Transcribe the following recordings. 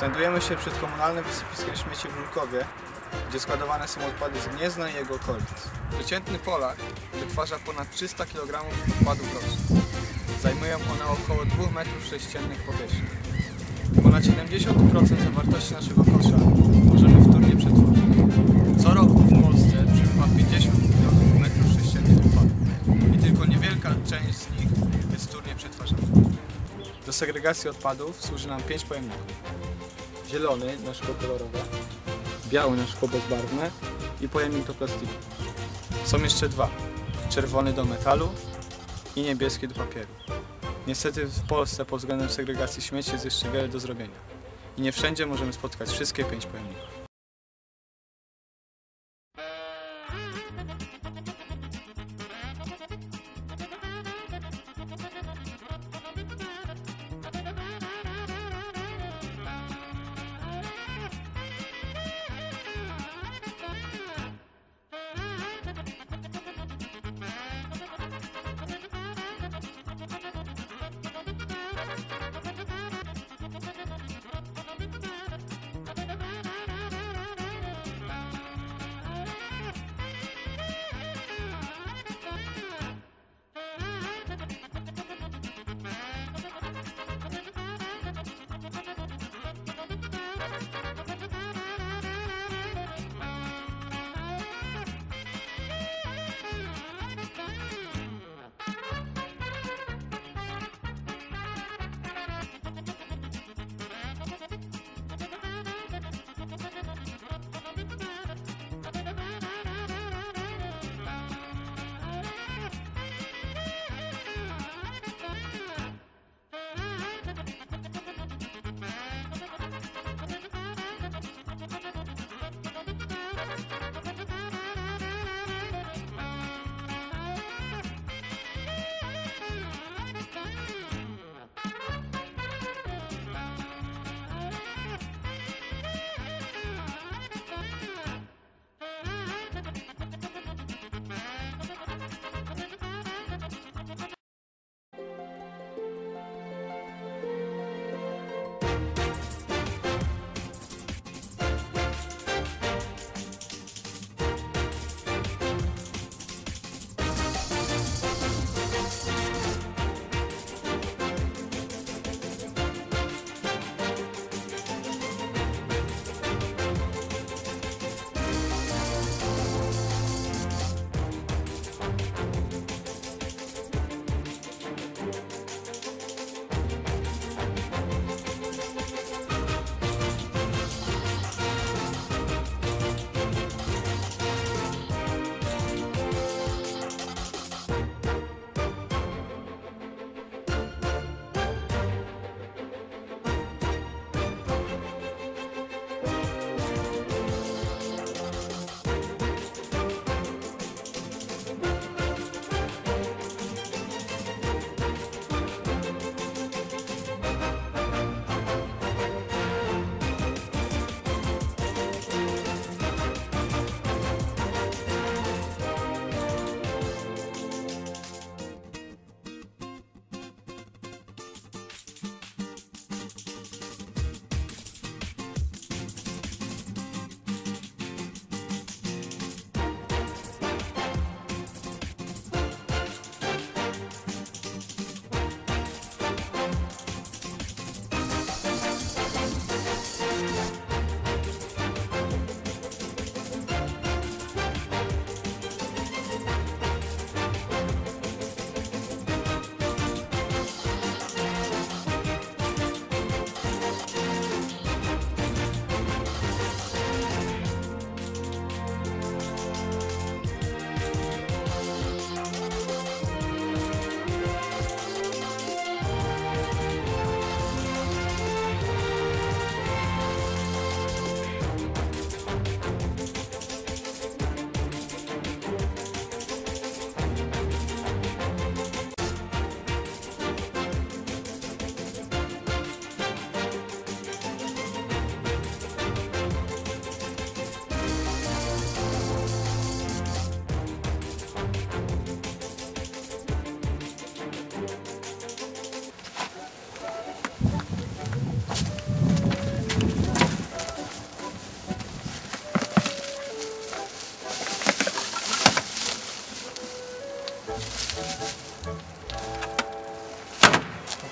Znajdujemy się przed komunalnym wysypiskiem śmieci w Lulkowie, gdzie składowane są odpady z Gniezna i jego okolic. Przeciętny Polak wytwarza ponad 300 kg odpadów rocznie. Zajmują one około 2 m² powierzchni. Ponad 70% zawartości naszego kosza możemy wtórnie przetworzyć. Co roku w Polsce przybywa 50 mln m3 odpadów i tylko niewielka część z nich jest wtórnie przetwarzana. Do segregacji odpadów służy nam 5 pojemników. Zielony na szkło kolorowe, biały na szkło bezbarwne i pojemnik do plastiku. Są jeszcze dwa, czerwony do metalu i niebieski do papieru. Niestety w Polsce pod względem segregacji śmieci jest jeszcze wiele do zrobienia i nie wszędzie możemy spotkać wszystkie 5 pojemników.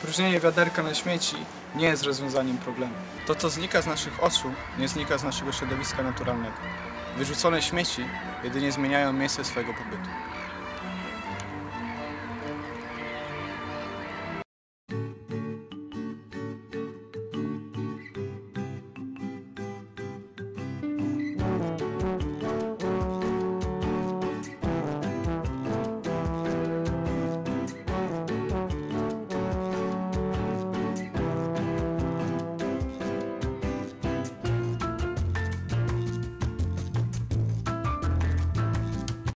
Wypróżnienie wiaderka na śmieci nie jest rozwiązaniem problemu. To, co znika z naszych oczu, nie znika z naszego środowiska naturalnego. Wyrzucone śmieci jedynie zmieniają miejsce swojego pobytu.